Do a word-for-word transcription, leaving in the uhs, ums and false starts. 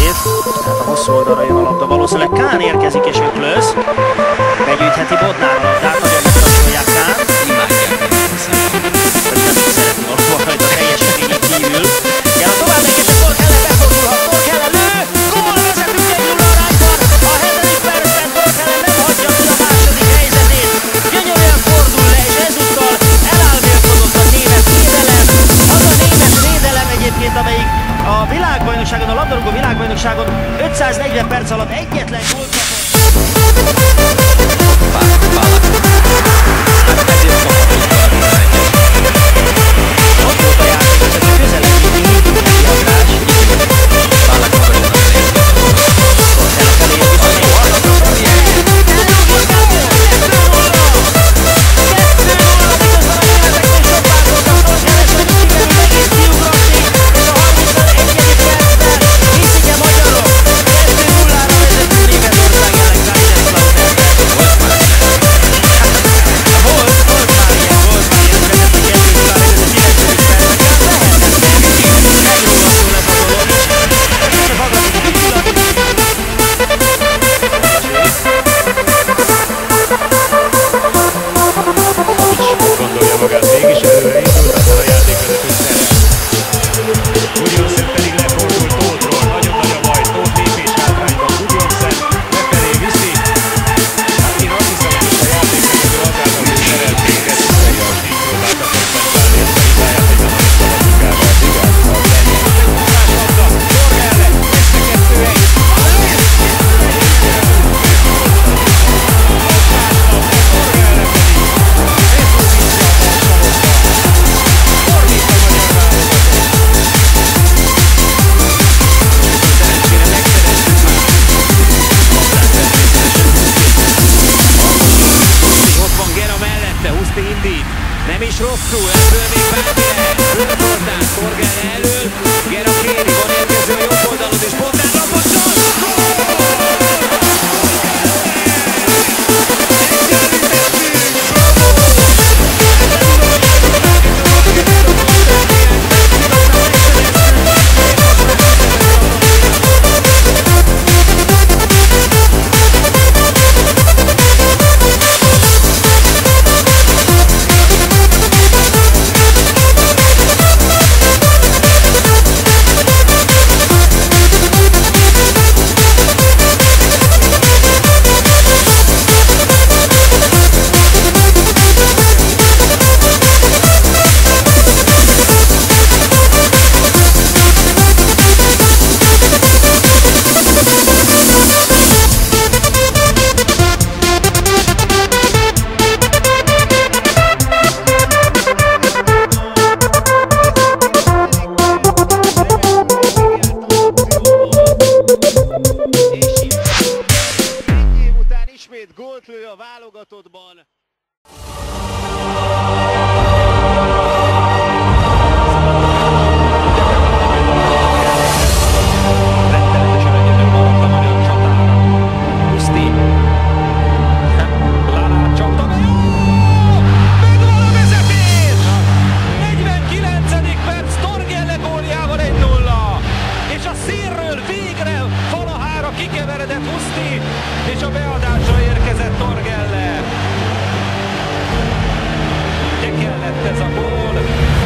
Tehát a hosszú oldalra jön a labda, valószínűleg Kán érkezik és öklöz. Begyűjtheti Bodnár a labdát, nagyon megkapcsolják Kán. Imádják meg, Vagy nem szeretni valóban rajta teljesen így kívül. Jel a tovább megint a Torkelle befordulhat, Torkelle lő! Gól, vezetünk egy nulla arányban! A hetedik percben Torkelle nem hagyja ki a második helyzetét. Gyönyörűen fordul le, és ezúttal elálmélkodott a német védelem. Az a német védelem egyébként, amelyik a világbajnokságon, a labdarúgó világbajnokságon ötszáznegyven perc alatt egyetlen gólt kapott. Ott volt a játékvezető közelebb, mindig neki adás. Bálák maga jön az elérkezett. Torkelle felé jön vissza, jó hallgatott. Elrúgott a gól! kettő nulla! kettő nulla, miközben a németeknél sok változtak. Torkelle sem sikerül megint kiugratni, és a harmincegyedik percben hiszik-e magyarok? kettő nullára vezető Németország ellen Kaiserslauternben. Volt már ilyen. Volt, volt már ilyen, volt már ilyen, vezetni kettő nullára vezető kilencedik percben. Lehetetlen, megrólaszul ez a dolog is. És a Fagadi pillanat. Gondolja magát mégis előre indult, aztán a játékvezető szerel. Gudjonsen pedig lefordul Tóthról, nagyon nagy a baj, Tóth lépés hátrányban, Gudjonsen befelé viszi. Hát én azt hiszem, hogy a játékvezető azáltal, hogy szerelték ezt, hogy a stíkról látnak koncentrálni ezt a hibáját, hogy nem a szabadukával. Igen, a Benny. Más labda, Torkelle, messze kettő egy. Ott van Gera mellette, Huszti indít. Nem is rosszul, ebből még bármi lehet. Fölfordán, Torkelle elől. Gera kéri, van érkező a jobb oldalon, és Bodnár rapocsol. Ismét gólt lő a válogatottban. Rettenetesen egyetem maradt a magyar csatára. Huszti. Lala csapta be. Jó! Megvan a vezetés! negyvenkilencedik perc Torkelle góljával egy nulla. És a szélről végre Falahára kikeveredett Huszti, és a beadásra érkezett Torkelle. Ugye kellett ez a gól.